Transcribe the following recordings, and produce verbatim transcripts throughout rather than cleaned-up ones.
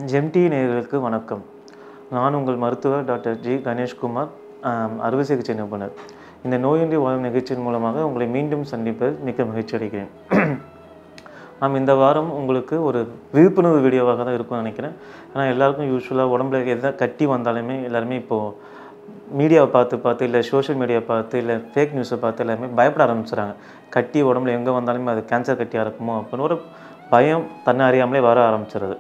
ஜெம்டி நேயர்களுக்கு வணக்கம். நான் உங்கள் மருத்துவர் டாக்டர் ஜி கணேஷ்குமார், அறுவை சிகிச்சை நிபுணர். இந்த நோயின்றி வாழும் நிகழ்ச்சியின் மூலமாக உங்களை மீண்டும் சந்திப்பதில் மிக்க மகிழ்ச்சி அடைகிறேன். நாம் இந்த வாரம் உங்களுக்கு ஒரு விழிப்புணர்வு வீடியோவாக தான் இருக்கும்னு நினைக்கிறேன். ஏன்னா எல்லாருக்கும் யூஸ்வலாக உடம்புல எதாவது கட்டி வந்தாலுமே எல்லாருமே இப்போது மீடியாவை பார்த்து பார்த்து இல்லை சோஷியல் மீடியா பார்த்து இல்லை ஃபேக் நியூஸை பார்த்து எல்லாருமே பயப்பட ஆரம்பிச்சுறாங்க. கட்டி உடம்புல எங்கே வந்தாலுமே அது கேன்சர் கட்டியாக இருக்குமோ அப்படின்னு ஒரு பயம் தன்னை அறியாமலே வர ஆரம்பிச்சிருது.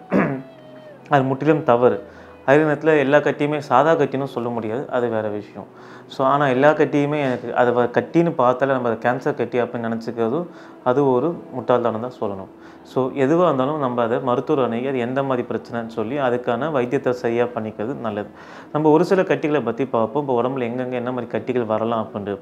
அது முற்றிலும் தவறு. அதே நேரத்தில் எல்லா கட்டியுமே சாதா கட்டின்னு சொல்ல முடியாது, அது வேறு விஷயம். ஸோ ஆனால் எல்லா கட்டியுமே எனக்கு அதை கட்டின்னு பார்த்தாலே நம்ம அதை கேன்சர் கட்டி அப்படின்னு நினச்சிக்கிறதும் அது ஒரு முட்டாள்தனம் தான் சொல்லணும். ஸோ எதுவாக இருந்தாலும் நம்ம அதை மருத்துவர் அணுகி அது எந்த மாதிரி பிரச்சனைன்னு சொல்லி அதுக்கான வைத்தியத்தை சரியாக பண்ணிக்கிறது நல்லது. நம்ம ஒரு சில கட்டிகளை பற்றி பார்ப்போம். இப்போ உடம்புல எங்கெங்கே என்ன மாதிரி கட்டிகள் வரலாம் அப்படின்ட்டு.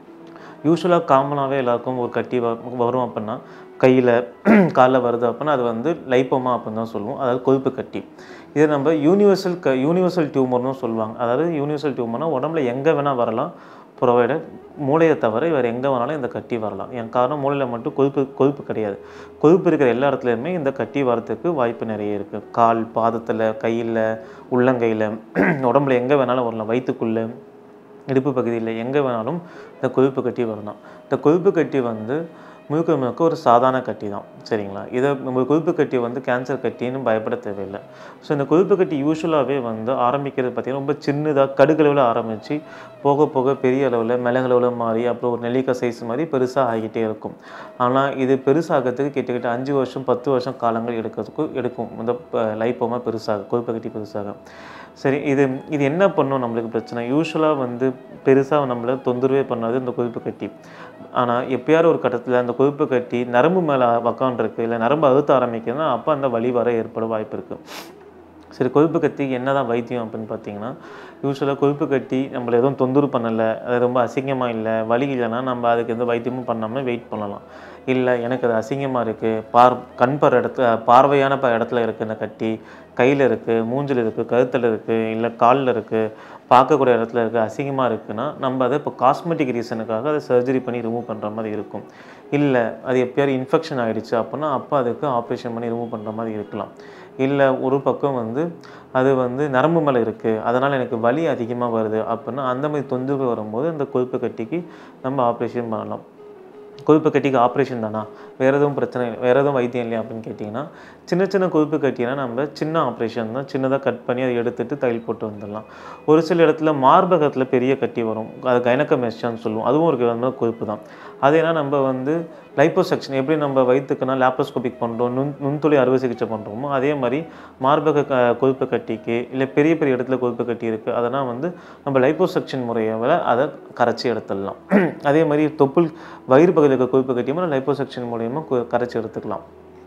யூஸ்வலாக காமனாகவே எல்லாருக்கும் ஒரு கட்டி வ வரும் அப்படின்னா கையில் காலில் வருது அப்படின்னா அது வந்து லைப்போமா அப்படின்னு தான் சொல்லுவோம், அதாவது கொழுப்பு கட்டி. இதை நம்ம யூனிவர்சல் க யூனிவர்சல் டியூமர்னு சொல்லுவாங்க. அதாவது யூனிவர்சல் டியூமர்னால் உடம்புல எங்கே வேணால் வரலாம், ப்ரொவைடட் மூளையை தவிர வேறு எங்கே வேணாலும் இந்த கட்டி வரலாம். என் காரணம் மூளையில் மட்டும் கொழுப்பு கொழுப்பு கிடையாது. கொழுப்பு இருக்கிற எல்லா இடத்துலையுமே இந்த கட்டி வரத்துக்கு வாய்ப்பு நிறைய இருக்குது. கால், பாதத்தில், கையில், உள்ளங்கையில், உடம்புல எங்கே வேணாலும் வரலாம். வயிற்றுக்குள்ளே, இடுப்பு பகுதியில் எங்கே வேணாலும் இந்த கொழுப்பு கட்டி வரலாம். இந்த கொழுப்பு கட்டி வந்து முழுக்க முழுக்க ஒரு சாதாரண கட்டி தான், சரிங்களா? இதை நம்ம கொழுப்பு கட்டி வந்து கேன்சர் கட்டின்னு பயப்பட தேவையில்லை. ஸோ இந்த கொழுப்பு கட்டி யூஸ்வலாகவே வந்து ஆரம்பிக்கிறது பார்த்திங்கன்னா ரொம்ப சின்னதாக கடுகளவில் ஆரம்பித்து போக போக பெரிய அளவில் மிளகளவில் மாறி அப்புறம் ஒரு நெல்லிக்காய் சைஸ் மாதிரி பெருசாக ஆகிட்டே இருக்கும். ஆனால் இது பெருசாகிறதுக்கு கிட்டத்தட்ட அஞ்சு வருஷம் பத்து வருஷம் காலங்கள் எடுக்கிறதுக்கு எடுக்கும் இந்த லைப்போமா பெருசாக, கொழுப்பு கட்டி பெருசாக. சரி, இது இது என்ன பண்ணும் நம்மளுக்கு பிரச்சனை? யூஸ்வலாக வந்து பெருசாக நம்மளை தொந்தரவே பண்ணாது இந்த கொழுப்பு கட்டி. ஆனால் எப்பயாவது ஒரு கட்டத்தில் அந்த கொழுப்பு கட்டி நரம்பு மேலே உக்காண்டிருக்கு இல்லை நரம்பு அழுத்த ஆரம்பிக்குதுன்னா அப்போ அந்த வலி வர ஏற்பட வாய்ப்பு இருக்குது. சரி, கொழுப்பு கட்டி என்ன தான் வைத்தியம் அப்படின்னு பார்த்தீங்கன்னா, யூஸ்வலாக கொழுப்பு கட்டி நம்மளை எதுவும் தொந்தரவு பண்ணலை, அது ரொம்ப அசிங்கமாக இல்லை, வலி இல்லைன்னா நம்ம அதுக்கு எந்த வைத்தியமும் பண்ணாமல் வெயிட் பண்ணலாம். இல்லை எனக்கு அது அசிங்கமாக இருக்குது, பார் கண் பர இடத்துல பார்வையான ப இடத்துல இருக்குது இந்த கட்டி, கையில் இருக்குது, மூஞ்சில் இருக்குது, கழுத்தில் இருக்குது, இல்லை காலில் இருக்குது, பார்க்கக்கூடிய இடத்துல இருக்குது, அசிங்கமாக இருக்குன்னா நம்ம அதை இப்போ காஸ்மெட்டிக் ரீசனுக்காக அதை சர்ஜரி பண்ணி ரிமூவ் பண்ணுற மாதிரி இருக்கும். இல்லை அது எப்பயாவது இன்ஃபெக்ஷன் ஆகிடுச்சு அப்படின்னா அப்போ அதுக்கு ஆப்ரேஷன் பண்ணி ரிமூவ் பண்ணுற மாதிரி இருக்கலாம். இல்லை ஒரு பக்கம் வந்து அது வந்து நரம்பு மேலே இருக்குது, அதனால் எனக்கு வலி அதிகமாக வருது அப்படின்னா அந்த மாதிரி தொந்தரவு வரும்போது அந்த கொழுப்பு கட்டிக்கு நம்ம ஆப்ரேஷன் பண்ணலாம். கொழுப்பு கட்டிக்கு ஆப்ரேஷன் தானா, வேறு எதுவும் பிரச்சனை இல்லை, வேறு எதுவும் வைத்தியம் இல்லையா அப்படின்னு கேட்டிங்கன்னா, சின்ன சின்ன கொழுப்பு கட்டினா நம்ம சின்ன ஆப்ரேஷன் தான், சின்னதாக கட் பண்ணி அதை எடுத்துகிட்டு தையல் போட்டு வந்துடலாம். ஒரு சில இடத்துல மார்பகத்தில் பெரிய கட்டி வரும், அது கைனகமெஸ்டான்னு சொல்லுவோம், அதுவும் ஒரு விதமான கொழுப்பு தான். அதேனா நம்ம வந்து லைப்போசெக்ஷன் எப்படி நம்ம வயிற்றுக்குன்னா லேப்ரோஸ்கோபிக் பண்ணுறோம், நுண் நுண்துளை அறுவை சிகிச்சை பண்ணுறோமோ அதே மாதிரி மார்பக க கொழுப்பு கட்டிக்கு இல்லை பெரிய பெரிய இடத்துல கொழுப்பு கட்டி இருக்குது அதனால் வந்து நம்ம லைப்போசெக்ஷன் முறையை அதை கரைச்சி எடுத்துடலாம். அதே மாதிரி தொப்புள் வயிறு பகுதியில் இருக்க கொழுப்பு கட்டியுமே லைப்போசெக்ஷன் மூலியமாக கரைச்சி எடுத்துக்கலாம்.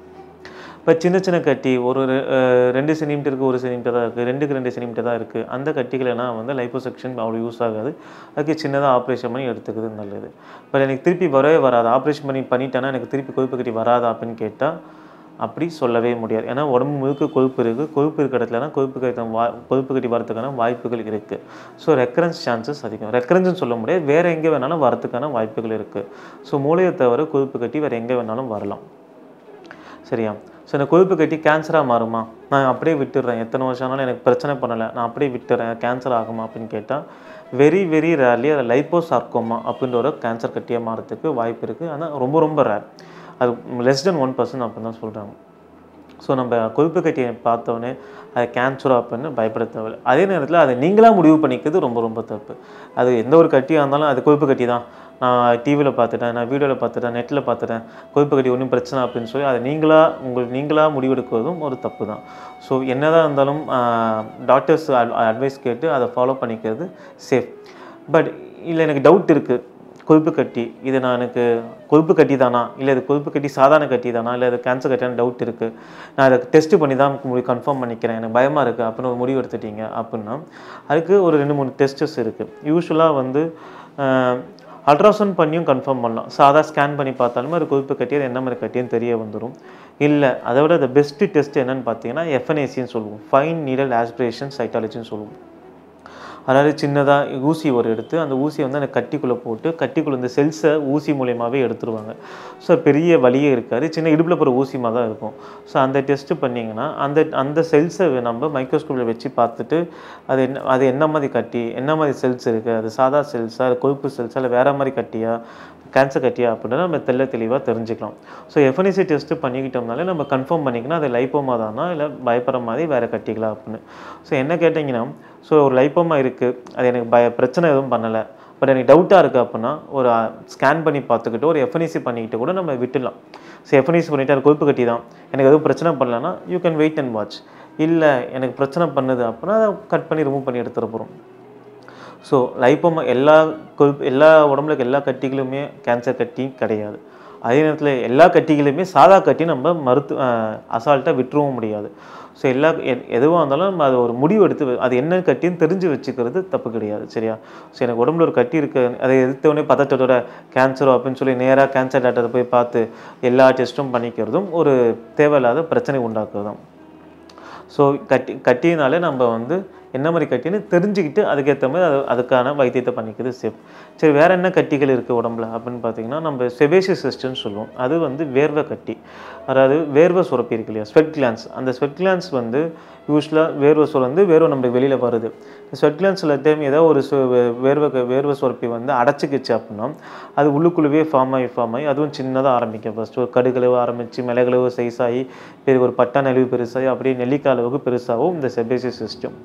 இப்போ சின்ன சின்ன கட்டி ஒரு ரெண்டு சென்டிமீட்டருக்கு ஒரு சென்டிமீட்டர் தான் இருக்குது, ரெண்டுக்கு ரெண்டு சென்டிமீட்டர் தான் இருக்குது, அந்த கட்டிகளெல்லாம் வந்து லைப்போசெக்ஷன் அவ்வளோ யூஸ் ஆகாது. அதுக்கு சின்னதாக ஆப்ரேஷன் பண்ணி எடுத்துக்கிறது நல்லது. இப்போ எனக்கு திருப்பி வரவே வராது, ஆப்ரேஷன் பண்ணி பண்ணிட்டேன்னா எனக்கு திருப்பி கொழுப்பு கட்டி வராதா அப்படின்னு கேட்டால் அப்படி சொல்லவே முடியாது. ஏன்னா உடம்பு முழுக்க கொழுப்பு இருக்குது, கொழுப்பு இருக்கிற இடத்துலனா கொழுப்பு கட்டி வா கொழுப்பு கட்டி வரதுக்கான வாய்ப்புகள் இருக்குது. ஸோ ரெக்கரன்ஸ் சான்சஸ் அதிகம். ரெக்கரன்ஸ்னு சொல்ல முடியாது, வேறு எங்கே வேணாலும் வரதுக்கான வாய்ப்புகள் இருக்குது. ஸோ மூளையை தவிர கொழுப்பு கட்டி வேறு எங்கே வேணாலும் வரலாம், சரியா? ஸோ இந்த கொழுப்பு கட்டி கேன்சராக மாறுமா? நான் அப்படியே விட்டுடுறேன், எத்தனை வருஷம் ஆனாலும் எனக்கு பிரச்சனை பண்ணலை, நான் அப்படியே விட்டுறேன், கேன்சர் ஆகுமா அப்படின்னு கேட்டால் வெரி வெரி ரேர்லி அது லைப்போசார்கோமா அப்படின்ற ஒரு கேன்சர் கட்டியாக மாறதுக்கு வாய்ப்பு இருக்குது. ஆனால் ரொம்ப ரொம்ப ரேர், அது லெஸ் தென் ஒன் பர்சன்ட் அப்படின்னு தான் சொல்கிறாங்க. ஸோ நம்ம கொழுப்பு கட்டியை பார்த்தோன்னே அது கேன்சரா அப்படின்னு பயப்பட தேவையில்லை. அதே நேரத்தில் அதை நீங்களாக முடிவு பண்ணிக்கிறது ரொம்ப ரொம்ப தப்பு. அது எந்த ஒரு கட்டியாக இருந்தாலும் அது கொழுப்பு கட்டி தான், நான் டிவியில் பார்த்துட்டேன், நான் வீடியோவில் பார்த்துட்டேன், நெட்டில் பார்த்துட்டேன், கொழுப்பு கட்டி ஒன்றும் பிரச்சனை அப்படின்னு சொல்லி அதை நீங்களாக உங்களுக்கு நீங்களாக முடிவெடுக்கிறதும் ஒரு தப்பு தான். ஸோ என்ன தான் இருந்தாலும் டாக்டர்ஸ் அட்வைஸ் கேட்டு அதை ஃபாலோ பண்ணிக்கிறது சேஃப். பட் இல்லை எனக்கு டவுட் இருக்குது, கொழுப்பு கட்டி இது நான் எனக்கு கொழுப்பு கட்டி தானா, இல்லை இது கொழுப்பு கட்டி சாதாரண கட்டி தானா, இல்லை அது கேன்சர் கட்டியான டவுட் இருக்குது, நான் அதை டெஸ்ட்டு பண்ணி தான் முடிவு கன்ஃபார்ம் பண்ணிக்கிறேன், எனக்கு பயமாக இருக்குது அப்படின்னு ஒரு முடிவு எடுத்துட்டீங்க அப்படின்னா அதுக்கு ஒரு ரெண்டு மூணு டெஸ்டஸ் இருக்குது. யூஸ்வலாக வந்து அல்ட்ராசவுண்ட் பண்ணியும் கன்ஃபார்ம் பண்ணலாம். சாதா ஸ்கேன் பண்ணி பார்த்தாலுமே அது கொழுப்பு கட்டி அது என்ன மாதிரி கட்டின்னு தெரிய வந்துடும். இல்லை அதை விட த பெஸ்ட்டு டெஸ்ட் என்னென்னு பார்த்தீங்கன்னா எஃப்என்ஏசின்னு சொல்லுவோம், ஃபைன் நீடல் ஆஸ்பிரேஷன் சைட்டாலஜின்னு சொல்லுவோம். அதாவது சின்னதாக ஊசி ஒரு எடுத்து அந்த ஊசியை வந்து அந்த கட்டிக்குள்ளே போட்டு கட்டிக்குள்ளே இந்த செல்ஸை ஊசி மூலியமாகவே எடுத்துருவாங்க. ஸோ பெரிய வலியே இருக்காது, சின்ன இடுப்பில் போகிற ஊசிமாக தான் இருக்கும். ஸோ அந்த டெஸ்ட்டு பண்ணிங்கன்னா அந்த அந்த செல்ஸை நம்ம மைக்ரோஸ்கோப்பில் வச்சு பார்த்துட்டு அது என்ன அது என்ன மாதிரி கட்டி என்ன மாதிரி செல்ஸ் இருக்குது, அது சாதா செல்ஸா, அது கொழுப்பு செல்ஸா, இல்லை வேறு மாதிரி கட்டியா, கேன்சர் கட்டியா அப்படின்னு நம்ம தெல்ல தெளிவாக தெரிஞ்சுக்கலாம். ஸோ எஃப்என்ஏசி டெஸ்ட்டு பண்ணிக்கிட்டோம்னாலே நம்ம கன்ஃபார்ம் பண்ணிக்கணும் அது லைப்போமா தானா இல்லை பயப்படுற மாதிரி வேறு கட்டிக்கலாம் அப்படின்னு. ஸோ என்ன கேட்டிங்கன்னா, ஸோ ஒரு லைப்போமா இருக்குது, அது எனக்கு பய பிரச்சனை எதுவும் பண்ணலை, பட் எனக்கு டவுட்டாக இருக்குது அப்படின்னா ஒரு ஸ்கேன் பண்ணி பார்த்துக்கிட்டு ஒரு எஃப்என்ஏசி பண்ணிக்கிட்டு கூட நம்ம விட்டுடலாம். ஸோ எஃப்என்ஏசி பண்ணிவிட்டு அது கொழுப்பு கட்டி தான், எனக்கு எதுவும் பிரச்சனை பண்ணலன்னா you can wait and watch. இல்லை எனக்கு பிரச்சனை பண்ணுது அப்படின்னா அதை கட் பண்ணி ரிமூவ் பண்ணி எடுத்துகிட்டு போகிறோம். ஸோ லைப்போமா எல்லா கொழுப்பு எல்லா உடம்புல எல்லா கட்டிகளுமே கேன்சர் கட்டி கிடையாது. அதே நேரத்தில் எல்லா கட்டிகளுமே சாதா கட்டி நம்ம மருத்து அசால்ட்டாக விட்டுறவும் முடியாது. ஸோ எல்லா எதுவாக இருந்தாலும் நம்ம அதை ஒரு முடிவு எடுத்து அது என்ன கட்டின்னு தெரிஞ்சு வச்சுக்கிறது தப்பு கிடையாது, சரியா? ஸோ எனக்கு உடம்புல ஒரு கட்டி இருக்குது, அதை எதிர்த்தவொடனே பதட்டத்தோட கேன்சரோ அப்படின்னு சொல்லி நேராக கேன்சர் டாக்டரை போய் பார்த்து எல்லா டெஸ்ட்டும் பண்ணிக்கிறதும் ஒரு தேவையில்லாத பிரச்சனை உண்டாக்குறது தான். ஸோ கட்டி கட்டினாலே நம்ம வந்து என்ன மாதிரி கட்டின்னு தெரிஞ்சுக்கிட்டு அதுக்கேற்ற மாதிரி அது அதுக்கான வைத்தியத்தை பண்ணிக்கிறது சேஃப். சரி, வேறு என்ன கட்டிகள் இருக்குது உடம்புல அப்படின்னு பார்த்தீங்கன்னா, நம்ம செபேசியஸ் சிஸ்டம்னு சொல்லுவோம். அது வந்து வேர்வை கட்டி, அதாவது வேர்வை சுரப்பி இருக்கு இல்லையா, ஸ்வெட் கிளான்ஸ். அந்த ஸ்வெட் கிளான்ஸ் வந்து யூஸ்வலாக வேர்வை சுரந்து வேர்வை நம்மளுக்கு வெளியில் வருது. ஸ்வெட் கிளான்ஸ் சில டைம் ஏதாவது ஒரு சு வேர்வை வேர்வை சுரப்பி வந்து அடைச்சிக்கிச்சு அப்படின்னா அது உள்ளுக்குள்ளவே ஃபார்ம் ஆகி ஃபார்ம் ஆகி அதுவும் சின்னதாக ஆரம்பிக்கும். ஃபஸ்ட்டு ஒரு கடுகளவு ஆரம்பித்து மிளகளவு சைஸாகி பெரிய ஒரு பட்டான் அளவு பெருசாகி அப்படியே நெல்லிக்காய் அளவுக்கு பெருசாகவும் இந்த செபேசியஸ் சிஸ்டம்.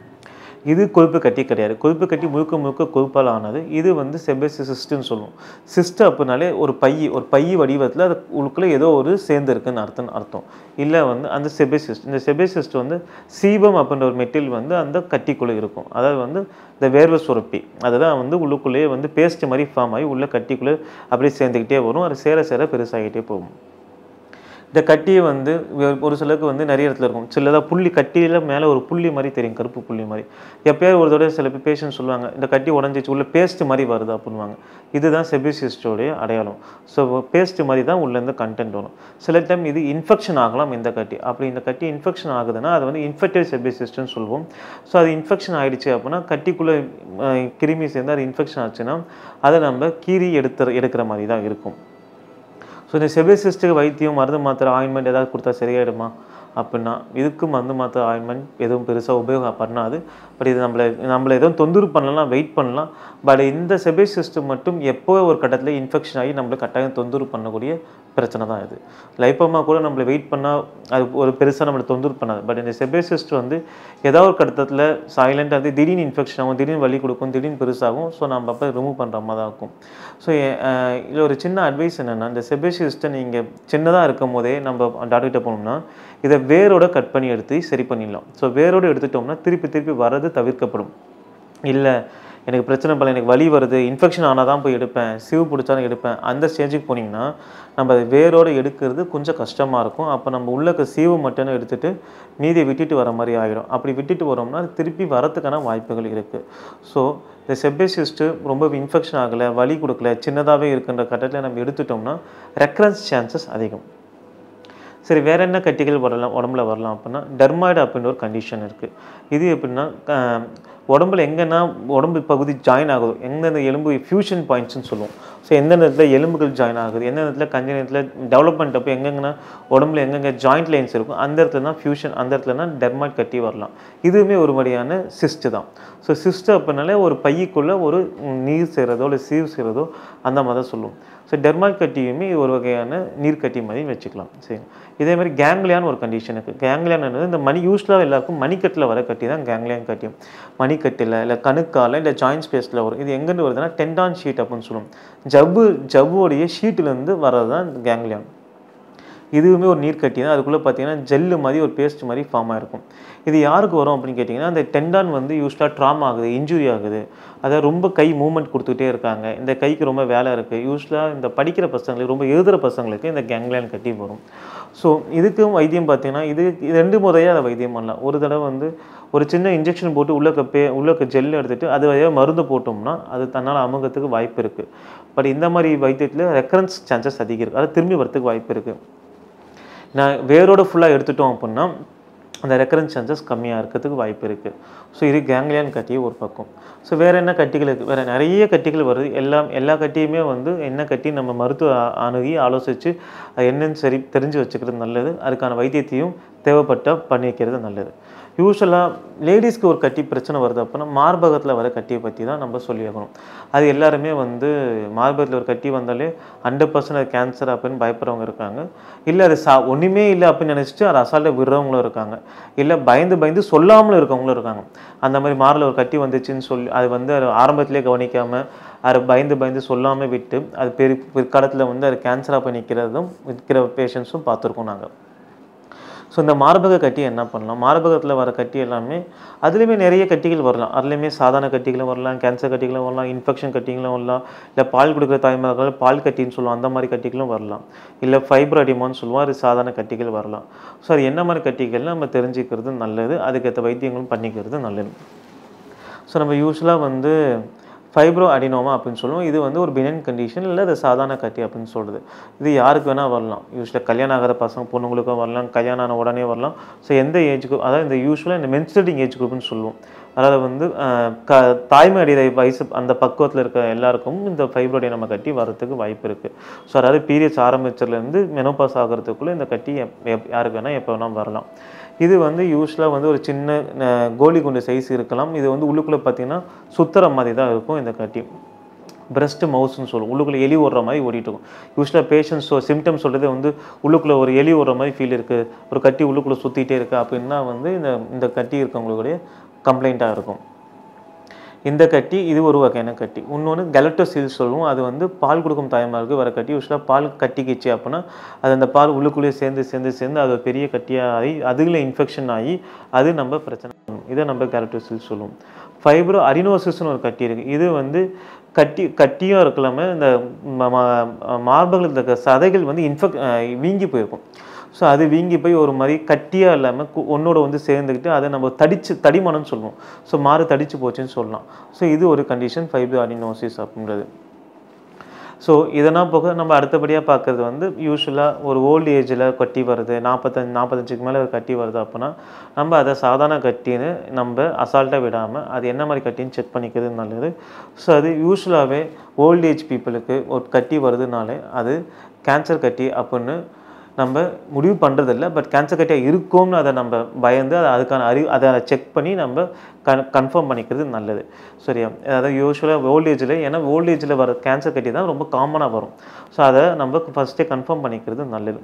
இது கொழுப்பு கட்டி கிடையாது. கொழுப்பு கட்டி முழுக்க முழுக்க கொழுப்பால் ஆனது. இது வந்து செபேசியஸ் சிஸ்ட்னு சொல்லுவோம். சிஸ்ட் அப்படின்னாலே ஒரு பை ஒரு பை வடிவத்தில் அது உள்ளுக்குள்ளே ஏதோ ஒரு சேர்ந்து இருக்குன்னு அர்த்தம் அர்த்தம் இல்லை வந்து அந்த செபேசியஸ். இந்த செபேசியஸ் வந்து சீபம் அப்படின்ற ஒரு மெட்டீரியல் வந்து அந்த கட்டிக்குள்ளே இருக்கும். அதாவது வந்து இந்த வேர்வை சுரப்பி அதுதான் வந்து உள்ளுக்குள்ளேயே வந்து பேஸ்ட் மாதிரி ஃபார்ம் ஆகி உள்ள கட்டிக்குள்ளே அப்படியே சேர்ந்துக்கிட்டே வரும். அது சேர சேர பெருசாகிட்டே போகும். இந்த கட்டியை வந்து ஒரு சிலருக்கு வந்து நிறைய இடத்துல இருக்கும். சிலதாக புள்ளி கட்டியில் மேலே ஒரு புள்ளி மாதிரி தெரியும், கருப்பு புள்ளி மாதிரி. எப்போயாவது ஒரு தடவை சில பேஷண்ட் சொல்லுவாங்க இந்த கட்டி உடஞ்சிச்சு உள்ள பேஸ்ட் மாதிரி வருது அப்படின்வாங்க. இதுதான் செபேசியஸ்டோடைய அடையாளம். ஸோ பேஸ்ட் மாதிரி தான் உள்ளேருந்து கண்டென்ட் வரும். சில டைம் இது இன்ஃபெக்ஷன் ஆகலாம். இந்த கட்டி அப்படி இந்த கட்டி இன்ஃபெக்ஷன் ஆகுதுன்னா அது வந்து இன்ஃபெக்டட் செபேசியஸ்ட்னு சொல்லுவோம். ஸோ அது இன்ஃபெக்ஷன் ஆகிடுச்சு அப்படின்னா கட்டிக்குள்ளே கிருமி சேர்ந்து அது இன்ஃபெக்ஷன் ஆச்சுன்னா அதை நம்ம கீறி எடுத்து எடுக்கிற மாதிரி தான் இருக்கும். ஸோ இந்த செபேசியஸ்ட்டுக்கு வைத்தியம் மருந்து மாத்திரை ஆயின்மெண்ட் ஏதாவது கொடுத்தா சரியாயிடுமா அப்படின்னா இதுக்கு மருந்து மாத்திரை ஆயின்மெண்ட் எதுவும் பெருசாக உபயோகம் பண்ணாது. பட் இது நம்மளை நம்மளை எதுவும் தொந்தரவு பண்ணலாம், வெயிட் பண்ணலாம். பட் இந்த செபேசியஸ்ட் மட்டும் எப்போ ஒரு கட்டத்தில் இன்ஃபெக்ஷன் ஆகி நம்மளை கட்டாயம் தொந்தரவு பண்ணக்கூடிய பிரச்சனை தான் இது. லைப்போமா கூட நம்மளை வெயிட் பண்ணால் அது ஒரு பெருசாக நம்மளை தொந்தரவு பண்ணாது. பட் இந்த செபேசியஸ்ட் வந்து ஏதாவது ஒரு கட்டத்தில் சைலண்ட் அது திடீர்னு இன்ஃபெக்ஷன் ஆகும், திடீர்னு வலி கொடுக்கும், திடீர்னு பெருசாகும். ஸோ நம்ம அப்போ ரிமூவ் பண்ணுற மாதிரி தான் இருக்கும். ஸோ இதில் ஒரு சின்ன அட்வைஸ் என்னென்னா, இந்த செபேசியஸ்ட்டை நீங்கள் சின்னதாக இருக்கும் போதே நம்ம டாக்டர்கிட்ட போனோம்னா இதை வேரோட கட் பண்ணி எடுத்து சரி பண்ணிடலாம். ஸோ வேரோடு எடுத்துட்டோம்னா திருப்பி திருப்பி வர்றது தவிர்க்கப்படும். இல்லை எனக்கு பிரச்சனை பண்ணல, எனக்கு வலி வருது, இன்ஃபெக்ஷன் ஆனால் தான் போய் எடுப்பேன், சிவு பிடிச்சாலும் எடுப்பேன், அந்த ஸ்டேஜுக்கு போனீங்கன்னா நம்ம அதை வேரோடு எடுக்கிறது கொஞ்சம் கஷ்டமாக இருக்கும். அப்போ நம்ம உள்ளக்க சீவு மட்டும் எடுத்துகிட்டு மீதியை விட்டுட்டு வர மாதிரி ஆகிடும். அப்படி விட்டுட்டு வரோம்னா திருப்பி வரத்துக்கான வாய்ப்புகள் இருக்குது. ஸோ இந்த செபேசியஸ்ட்டு ரொம்ப இன்ஃபெக்ஷன் ஆகலை, வலி கொடுக்கல, சின்னதாகவே இருக்குன்ற கட்டத்தில் நம்ம எடுத்துட்டோம்னா ரெக்கரன்ஸ் சான்சஸ் அதிகம். சரி, வேறு என்ன கட்டிகள் வரலாம் உடம்புல வரலாம் அப்படின்னா டெர்மாய்டு அப்படின்ற ஒரு கண்டிஷன் இருக்குது. இது எப்படின்னா உடம்புல எங்கன்னா உடம்பு பகுதி ஜாயின் ஆகுது, எந்தெந்த எலும்பு ஃபியூஷன் பாயிண்ட்ஸ்னு சொல்லுவோம். ஸோ எந்த நேரத்தில் எலும்புகள் ஜாயின் ஆகுது, எந்த நேரத்தில் கஞ்ச நேரத்தில் டெவலப்மெண்ட் அப்போ எங்கெங்கன்னா உடம்புல எங்கெங்கே ஜாயிண்ட் லைன்ஸ் இருக்கும் அந்த இடத்துல தான் ஃபியூஷன், அந்த இடத்துல தான் டெர்மாய்டு கட்டி வரலாம். இதுவுமே ஒரு வகையான சிஸ்ட்டு தான். ஸோ சிஸ்ட்டு அப்படின்னாலே ஒரு பைக்குள்ளே ஒரு நீர் செய்கிறதோ இல்லை சீவ் செய்கிறதோ அந்த மாதிரி தான் சொல்லுவோம். ஸோ டெர்மாய்டு கட்டியுமே ஒரு வகையான நீர்க்கட்டி மாதிரி வச்சுக்கலாம். சரி, இதே மாதிரி கேங்லியான் ஒரு கண்டிஷன் இருக்குது. கேங்லியான் என்னது இந்த மணி யூஸ்வலாக எல்லாருக்கும் மணிக்கட்டில் வர கட்டி தான் கேங்லியான் கட்டி. மணிக்கட்டில் இல்லை கணுக்கால இல்லை ஜாயின்ட் ஸ்பேஸில் வரும். இது எங்கேருந்து வருதுன்னா டெண்டான் ஷீட் அப்படின்னு சொல்லுவோம். ஜவ்வு ஜவ்வுடைய ஷீட்டிலேருந்து வர்றது தான் இந்த கேங்லியான். இதுவுமே ஒரு நீர் கட்டி தான். அதுக்குள்ளே பார்த்தீங்கன்னா ஜெல்லு மாதிரி ஒரு பேஸ்ட் மாதிரி ஃபார்ம் ஆகிருக்கும். இது யாருக்கு வரும் அப்படின்னு கேட்டிங்கன்னா, அந்த டெண்டான் வந்து யூஸ்வலாக ட்ராமா ஆகுது, இன்ஜுரி ஆகுது, அதை ரொம்ப கை மூவ்மெண்ட் கொடுத்துக்கிட்டே இருக்காங்க, இந்த கைக்கு ரொம்ப வேலை இருக்குது, யூஸ்வலாக இந்த படிக்கிற பசங்களுக்கு ரொம்ப எழுதுகிற பசங்களுக்கு இந்த கேங்லியான் கட்டி வரும். ஸோ இதுக்கும் வைத்தியம் பார்த்தீங்கன்னா இது ரெண்டு முறையாக அதை வைத்தியம் பண்ணலாம். ஒரு தடவை வந்து ஒரு சின்ன இன்ஜெக்ஷன் போட்டு உள்ளக்க பே உள்ளக்க ஜெல் எடுத்துகிட்டு அது வழியாக மருந்து போட்டோம்னா அது தன்னால் அமுகத்துக்கு வாய்ப்பு இருக்குது. பட் இந்த மாதிரி வைத்தியத்தில் ரெக்கரன்ஸ் சான்சஸ் அதிகம் இருக்குது, அதை திரும்பி வரத்துக்கு வாய்ப்பு இருக்குது. நான் வேரோடு ஃபுல்லாக எடுத்துட்டோம் அப்படின்னா அந்த ரெக்கரன்ஸ் சான்சஸ் கம்மியாக இருக்கிறதுக்கு வாய்ப்பு இருக்குது. ஸோ இது கேங்லியான் கட்டி ஒரு பக்கம். ஸோ வேறு என்ன கட்டிகள் இருக்குது? வேறு நிறைய கட்டிகள் வருது. எல்லாம் எல்லா கட்டியுமே வந்து என்ன கட்டி நம்ம மருத்துவ அணுகி ஆலோசித்து அது என்னன்னு சரி தெரிஞ்சு வச்சுக்கிறது நல்லது. அதுக்கான வைத்தியத்தையும் தேவைப்பட்டால் பண்ணி வைக்கிறது நல்லது. யூஸ்வலாக லேடிஸ்க்கு ஒரு கட்டி பிரச்சனை வருது அப்படின்னா மார்பகத்தில் வர கட்டியை பற்றி தான் நம்ம சொல்லியாகணும். அது எல்லாருமே வந்து மார்பகத்தில் ஒரு கட்டி வந்தாலே ஹண்ட்ரட் பர்சன்ட் அது கேன்சர் அப்படின்னு பயப்படுறவங்க இருக்காங்க. இல்லை அது சா ஒன்றுமே இல்லை அப்படின்னு நினச்சிட்டு அதை அசால்ட்டாக விடுறவங்களும் இருக்காங்க. இல்லை பயந்து பயந்து சொல்லாமலும் இருக்கவங்களும் இருக்காங்க. அந்த மாதிரி மாரில் ஒரு கட்டி வந்துச்சுன்னு சொல்லி அது வந்து அது ஆரம்பத்திலே கவனிக்காமல் அதை பயந்து பயந்து சொல்லாமல் விட்டு அது பெரு பிற்காலத்தில் வந்து அது கேன்சராக போய் நிற்கிறதும் நிற்கிற பேஷண்ட்ஸும் பார்த்துருக்கோம் நாங்கள். ஸோ இந்த மார்பக கட்டி என்ன பண்ணலாம்? மார்பகத்தில் வர கட்டி எல்லாமே அதுலேயுமே நிறைய கட்டிகள் வரலாம். அதுலேயுமே சாதாரண கட்டிகளும் வரலாம், கேன்சர் கட்டிகளும் வரலாம், இன்ஃபெக்ஷன் கட்டிகளும் வரலாம், இல்லை பால் கொடுக்குற தாய்மார்கள் பால் கட்டின்னு சொல்லுவோம் அந்த மாதிரி கட்டிகளும் வரலாம், இல்லை ஃபைப்ரோ அடிமான்னு சொல்லுவோம் அது சாதாரண கட்டிகள் வரலாம். ஸோ அது என்ன மாதிரி கட்டிகள்னு நம்ம தெரிஞ்சுக்கிறது நல்லது. அதுக்கேற்ற வைத்தியங்களும் பண்ணிக்கிறது நல்லது. ஸோ நம்ம யூஸ்வலாக வந்து ஃபைப்ரோ அடினோமா அப்படின்னு சொல்லுவோம். இது வந்து ஒரு பினைன் கண்டிஷன், இல்லை அது சாதாரண கட்டி அப்படின்னு சொல்கிறது. இது யாருக்கு வேணால் வரலாம். யூஸ்வலாக கல்யாணம் ஆகாத பசங்க பொண்ணுங்களுக்கும் வரலாம், கல்யாணம் ஆன உடனே வரலாம். ஸோ எந்த ஏஜ் குரூப், அதாவது இந்த யூஸ்வலாக இந்த மென்ஸ்ட்ரேட்டிங் ஏஜ் குரூப்னு சொல்லுவோம். அதாவது வந்து க தாய்மை அடைய வயசு அந்த பக்குவத்தில் இருக்க எல்லாருக்கும் இந்த ஃபைப்ரோ அடினோமா கட்டி வரத்துக்கு வாய்ப்பு இருக்குது. ஸோ அதாவது பீரியட்ஸ் ஆரம்பிச்சதுலேருந்து மெனோபாஸ் ஆகிறதுக்குள்ளே இந்த கட்டி எப் யாருக்கு வேணால் எப்போ வேணால் வரலாம். இது வந்து யூஸ்வலாக வந்து ஒரு சின்ன கோலி குண்டு சைஸ் இருக்கலாம். இது வந்து உள்ளுக்குள்ளே பார்த்திங்கன்னா சுத்துற மாதிரி தான் இருக்கும் இந்த கட்டி. பிரஸ்ட் மவுஸ்ன்னு சொல்லுவோம். உள்ளுக்குள்ளே எலி ஓடுற மாதிரி ஓடிட்டு இருக்கும். யூஸ்வலாக பேஷண்ட்ஸ் ஸோ சிம்டம்ஸ் சொல்கிறது வந்து உள்ளுக்குள்ளே ஒரு எலி ஓடுற மாதிரி ஃபீல் இருக்குது, ஒரு கட்டி உள்ளுக்குள்ளே சுற்றிட்டே இருக்குது அப்படின்னா வந்து இந்த இந்த கட்டி இருக்கவங்களுடைய கம்ப்ளைண்ட்டாக இருக்கும். இந்த கட்டி இது ஒரு வகையான கட்டி. இன்னொன்று கெலட்டோசில் சொல்லுவோம். அது வந்து பால் கொடுக்கும் தாய்மாருக்கு வர கட்டி. யூஸ்வலாக பால் கட்டிக்கிச்சு அப்படின்னா அது அந்த பால் உள்ளுக்குள்ளேயே சேர்ந்து சேர்ந்து சேர்ந்து அது பெரிய கட்டியாக ஆகி அதுல இன்ஃபெக்ஷன் ஆகி அது நம்ம பிரச்சனை பண்ணும். இதை நம்ம கெலட்டோசில் சொல்லுவோம். ஃபைப்ரோ அடினோசிஸ்னு ஒரு கட்டி இருக்குது. இது வந்து கட்டி கட்டியும் இருக்கலாமல் இந்த மார்பகத்தில் இருக்க சதைகள் வந்து இன்ஃபெக்ட் வீங்கி போயிருக்கும். ஸோ அது வீங்கி போய் ஒரு மாதிரி கட்டியாக இல்லாமல் ஒன்னோட வந்து சேர்ந்துக்கிட்டு அதை நம்ம தடிச்சு தடிமனம்னு சொல்லுவோம். ஸோ மாறு தடிச்சு போச்சுன்னு சொல்லலாம். ஸோ இது ஒரு கண்டிஷன் ஃபைப்ரோ அடினோசிஸ் அப்படின்றது. ஸோ இதெல்லாம் போக நம்ம அடுத்தபடியாக பார்க்குறது வந்து யூஸ்வலாக ஒரு ஓல்டு ஏஜில் கட்டி வருது, நாற்பத்தஞ்சு நாற்பத்தஞ்சுக்கு மேலே ஒரு கட்டி வருது அப்படின்னா நம்ம அதை சாதாரண கட்டின்னு நம்ம அசால்ட்டாக விடாமல் அது என்ன மாதிரி கட்டின்னு செக் பண்ணிக்கிறது நல்லது. ஸோ அது யூஸ்வலாகவே ஓல்டு ஏஜ் பீப்புளுக்கு ஒரு கட்டி வருதுனாலே அது கேன்சர் கட்டி அப்படின்னு நம்ம முடிவு பண்ணுறதில்ல. பட் கேன்சர் கட்டியாக இருக்கும்னு அதை நம்ம பயந்து அதை அதுக்கான அறிவு அதை செக் பண்ணி நம்ம கன் கன்ஃபார்ம் பண்ணிக்கிறது நல்லது. சரியா? அதாவது யூஸ்வலாக ஓல்டேஜில் ஏன்னா ஓல்டேஜில் வர கேன்சர் கட்டி தான் ரொம்ப காமனாக வரும். ஸோ அதை நம்ம ஃபஸ்ட்டே கன்ஃபார்ம் பண்ணிக்கிறது நல்லது.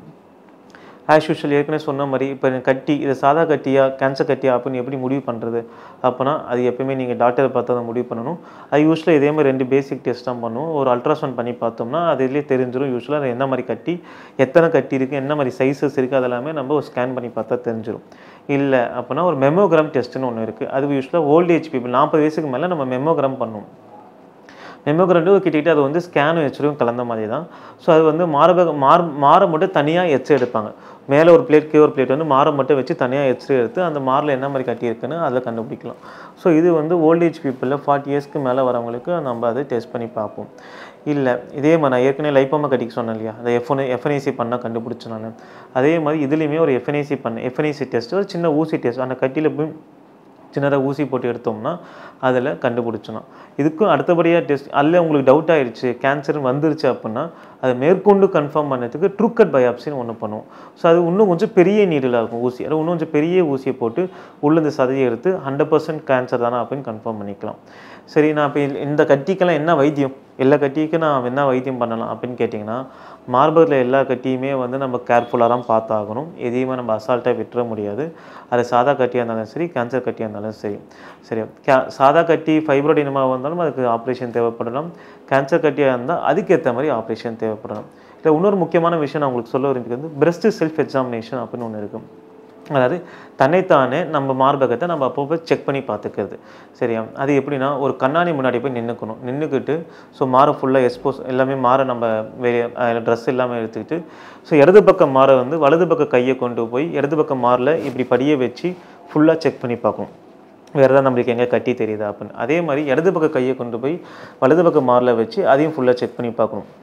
ஆஸ் யூஷுவல் ஏற்கனவே சொன்ன மாதிரி இப்போ கட்டி இது சாதா கட்டியா கேன்சர் கட்டியா அப்படின்னு எப்படி முடிவு பண்ணுறது அப்படின்னா அது எப்பயுமே நீங்கள் டாக்டரை பார்த்து அதை முடிவு பண்ணணும். அது யூஸ்வலாக இதே மாதிரி ரெண்டு பேசிக் டெஸ்ட் தான் பண்ணுவோம். ஒரு அல்ட்ராசவுண்ட் பண்ணி பார்த்தோம்னா அதுலேயே தெரிஞ்சிடும் யூஸ்வலாக அது என்ன மாதிரி கட்டி எத்தனை கட்டி இருக்குது என்ன மாதிரி சைஸஸ் இருக்குது அதெல்லாமே நம்ம ஒரு ஸ்கேன் பண்ணி பார்த்தா தெரிஞ்சிடும். இல்லை அப்படின்னா ஒரு மெமோகிராம் டெஸ்ட்டுன்னு ஒன்று இருக்குது. அது யூஸ்வலாக ஓல்ட் ஏஜ் பீப்புள் நாற்பது வயசுக்கு மேலே நம்ம மெமோகிராம் பண்ணுவோம். மெமோகிராம் கிட்டக்கிட்ட அது வந்து ஸ்கேனும் எச்சரும் கலந்த மாதிரி தான். ஸோ அது வந்து மார்பக மார் மாரை மட்டும் தனியாக எச்சை எடுப்பாங்க. மேலே ஒரு பிளேட் கீழே ஒரு பிளேட் வந்து மாரை மட்டும் வச்சு தனியாக எக்ஸ்ரே எடுத்து அந்த மாரில் என்ன மாதிரி கட்டி இருக்குன்னு அதில் கண்டுபிடிக்கலாம். ஸோ இது வந்து ஓல்டேஜ் பீப்புளில் ஃபார்ட்டி இயர்ஸ்க்கு மேலே வரவங்களுக்கு நம்ம அதை டெஸ்ட் பண்ணி பார்ப்போம். இல்லை இதே மாதிரி நான் ஏற்கனவே லைப்போமா கட்டிக்கு சொன்னேன் இல்லையா, அந்த எஃப்என் எஃப்என்ஐசி பண்ணால் கண்டுபிடிச்சேன் நான். அதே மாதிரி இதுலேயுமே ஒரு எஃப்என்ஐசி பண்ண எஃப்என்ஐசி டெஸ்ட் ஒரு சின்ன ஊசி டெஸ்ட் அந்த கட்டியில் போய் சின்னதாக ஊசி போட்டு எடுத்தோம்னா அதில் கண்டுபிடிச்சணும். இதுக்கும் அடுத்தபடியாக டெஸ்ட் அதில் உங்களுக்கு டவுட் ஆகிடுச்சு கேன்சர் வந்துருச்சு அப்படின்னா அதை மேற்கொண்டு கன்ஃபார்ம் பண்ணதுக்கு ட்ரூக்கட் பயாப்சின்னு ஒன்று பண்ணுவோம். ஸோ அது இன்னும் கொஞ்சம் பெரிய நீடில் இருக்கும் ஊசி. அது இன்னும் கொஞ்சம் பெரிய ஊசியை போட்டு உள்ள இந்த சதையை எடுத்து ஹண்ட்ரட் பர்சன்ட் கேன்சர் தானே அப்படின்னு கன்ஃபார்ம் பண்ணிக்கலாம். சரி, நான் இப்போ இந்த கட்டிக்கெல்லாம் என்ன வைத்தியம், எல்லா கட்டிக்கும் நான் என்ன வைத்தியம் பண்ணலாம் அப்படின்னு கேட்டிங்கன்னா மார்பகத்தில் எல்லா கட்டியுமே வந்து நம்ம கேர்ஃபுல்லாக தான் பார்த்தாகணும். எதையுமே நம்ம அசால்ட்டாக விட்டுற முடியாது. அது சாதா கட்டியாக இருந்தாலும் சரி கேன்சர் கட்டியாக இருந்தாலும் சரி. சரி, கே சாதா கட்டி ஃபைப்ரோ அடினோமா வந்தாலும் அதுக்கு ஆப்ரேஷன் தேவைப்படலாம். கேன்சர் கட்டியாக இருந்தால் அதுக்கேற்ற மாதிரி ஆப்ரேஷன் தேவைப்படலாம். இல்லை இன்னொரு முக்கியமான விஷயம் நான் உங்களுக்கு சொல்ல விரும்பிக்கிறது வந்து பிரெஸ்ட் செல்ஃப் எக்ஸாமினேஷன் அப்படின்னு ஒன்று இருக்கும். அதாவது தன்னைத்தானே நம்ம மார்பகத்தை நம்ம அப்பப்போ செக் பண்ணி பார்த்துக்கிறது. சரியா? அது எப்படின்னா ஒரு கண்ணாடி முன்னாடி போய் நின்றுக்கணும். நின்றுக்கிட்டு ஸோ மாரை ஃபுல்லாக எக்ஸ்போஸ் எல்லாமே மாரை நம்ம வெளியே ட்ரெஸ் எல்லாமே எடுத்துக்கிட்டு ஸோ இடது பக்கம் மாரை வந்து வலது பக்கம் கையை கொண்டு போய் இடது பக்கம் மாரில் இப்படி படியை வச்சு ஃபுல்லாக செக் பண்ணி பார்க்கணும். வேறு ஏதாவது நம்மளுக்கு எங்கே கட்டி தெரியுதா அப்படின்னு. அதே மாதிரி இடது பக்கம் கையை கொண்டு போய் வலது பக்கம் மாரில் வச்சு அதையும் ஃபுல்லாக செக் பண்ணி பார்க்கணும்.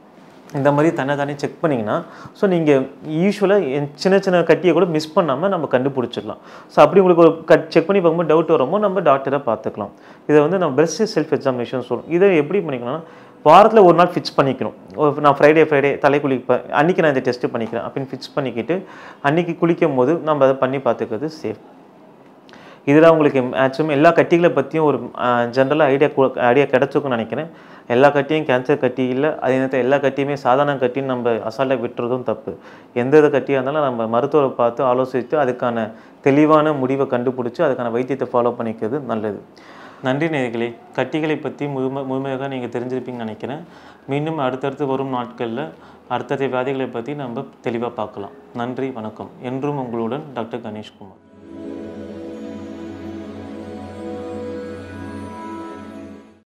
இந்த மாதிரி தன்னை தானே செக் பண்ணிங்கன்னா ஸோ நீங்கள் யூஸ்வலாக சின்ன சின்ன கட்டியை கூட மிஸ் பண்ணாமல் நம்ம கண்டுபிடிச்சிடலாம். ஸோ அப்படி உங்களுக்கு ஒரு கட் செக் பண்ணி பார்க்கும்போது டவுட் வருமோ நம்ம டாக்டரை பார்த்துக்கலாம். இதை வந்து நம்ம பெஸ்ட் செல்ஃப் எக்ஸாமினேஷன் சொல்லுவோம். இதை எப்படி பண்ணிக்கணும்னா வாரத்தில் ஒரு நாள் ஃபிக்ஸ் பண்ணிக்கணும். நான் ஃப்ரைடே ஃப்ரைடே தலை குளிப்பேன், அன்றைக்கி நான் இந்த டெஸ்ட்டு பண்ணிக்கிறேன் அப்படின்னு ஃபிக்ஸ் பண்ணிக்கிட்டு அன்றைக்கி குளிக்கும் போது நம்ம அதை பண்ணி பார்த்துக்கிறது சேஃப். இதில் உங்களுக்கு மேக்ஸிமம் எல்லா கட்டிகளை பற்றியும் ஒரு ஜென்ரலாக ஐடியா ஐடியா கிடச்சிருக்குன்னு நினைக்கிறேன். எல்லா கட்டியும் கேன்சர் கட்டி இல்லை, அதே நேரத்தில் எல்லா கட்டியுமே சாதாரண கட்டின்னு நம்ம அசால்ட்டாக விட்டுறதும் தப்பு. எந்த எந்த கட்டியாக இருந்தாலும் நம்ம மருத்துவரை பார்த்து ஆலோசித்து அதுக்கான தெளிவான முடிவை கண்டுபிடிச்சி அதுக்கான வைத்தியத்தை ஃபாலோ பண்ணிக்கிறது நல்லது. நன்றி நேயர்களே. கட்டிகளை பற்றி முழுமை முழுமையாக நீங்கள் தெரிஞ்சிருப்பீங்கன்னு நினைக்கிறேன். மீண்டும் அடுத்தடுத்து வரும் நாட்களில் அடுத்தடுத்த வியாதிகளை பற்றி நம்ம தெளிவாக பார்க்கலாம். நன்றி, வணக்கம். என்றும் உங்களுடன் டாக்டர் கணேஷ்குமார்.